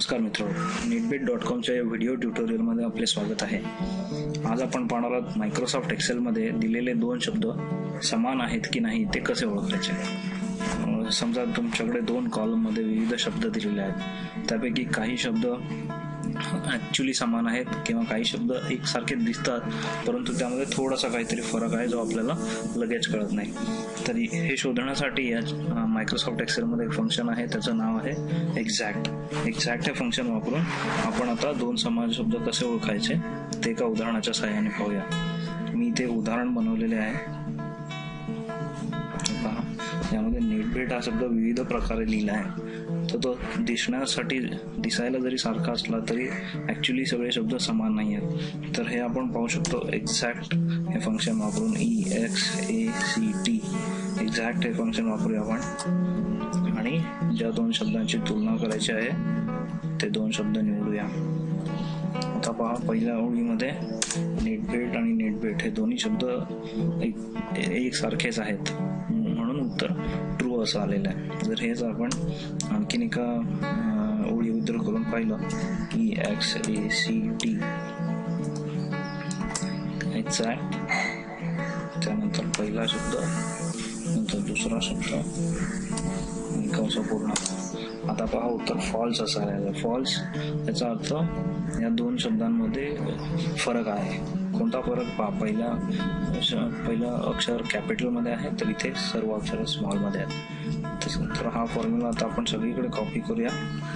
नमस्कार मित्रांनो, netbit.comच्या या व्हिडिओ ट्युटोरियलमध्ये आपले स्वागत आहे. आज आपण पाहणार आहोत मायक्रोसॉफ्ट एक्सेलमध्ये दिलेले दोन शब्द समान आहेत की नाही ते कसे ओळखायचे. समजा तुमच्याकडे दोन कॉलममध्ये विविध शब्द दिलेले आहेत, त्यापैकी काही शब्द ॲक्च्युली समान आहेत किंवा काही शब्द एकसारखे दिसतात, परंतु त्यामध्ये थोडासा काहीतरी फरक आहे जो आपल्याला लगेच कळत नाही. तरी हे शोधण्यासाठी या मायक्रोसॉफ्ट एक्सेलमध्ये एक फंक्शन आहे, त्याचं नाव आहे एक्झॅक्ट. हे फंक्शन वापरून आपण आता दोन समान शब्द कसे ओळखायचे ते एका उदाहरणाच्या सहाय्याने पाहूया. मी ते उदाहरण बनवलेले आहे. पहा, यामध्ये नेटबेट हा शब्द विविध प्रकारे लिहिला आहे. तर तो दिसायला जरी सारखा असला तरी ॲक्च्युली सगळे शब्द समान नाही आहेत. तर हे आपण पाहू शकतो एक्झॅक्ट हे फंक्शन वापरून. EXACT एक्झॅक्ट हे फंक्शन वापरूया आपण आणि ज्या दोन शब्दांची तुलना करायची आहे ते दोन शब्द निवडूया. आता पहा, पहिल्या ओळीमध्ये नेटबेट आणि नेटबेट हे दोन्ही शब्द एक सारखेच आहेत, म्हणून उत्तर ट्रू असं आलेलं आहे. जर हेच आपण आणखीन एका ओळी विद्रोह करून पाहिलं, EXACT एक्झॅक्ट, त्यानंतर पहिला शब्द, नंतर दुसरा शब्द आणि कंस पूर्ण. आता पहा, उत्तर फॉल्स असं आहे. फॉल्स याचा अर्थ या दोन शब्दांमध्ये फरक आहे. कोणता फरक? पहा, पहिलं अक्षर कॅपिटलमध्ये आहे तर इथे सर्व अक्षर स्मॉलमध्ये आहेत. तर हा फॉर्म्युला आता आपण सगळीकडे कॉपी करूया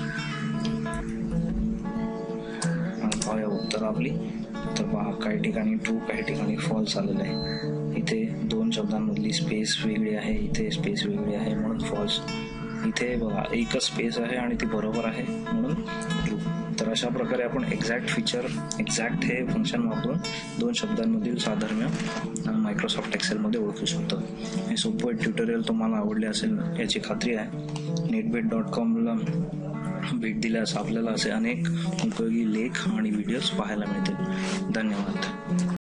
आणि पाहूया उत्तर आपली. तर पहा, काही ठिकाणी ट्रू, काही ठिकाणी फॉल्स आलेलं आहे. इथे दोन शब्दांमधली स्पेस वेगळी आहे, इथे स्पेस वेगळी आहे म्हणून फॉल्स. इथे बघा, एकच स्पेस आहे आणि ती बरोबर आहे म्हणून ट्रू. तर अशा प्रकारे आपण एक्झॅक्ट हे फंक्शन वापरून दोन शब्दांमधील साधर्म्य मायक्रोसॉफ्ट एक्सेलमध्ये ओळखू शकतो. हे सोपं ट्युटोरियल तुम्हाला आवडले असेल याची खात्री आहे. netbit.comला भेट दिल्यास आपल्याला असे अनेक उपयोगी लेख आणि व्हिडिओज पाहायला मिळतील. धन्यवाद.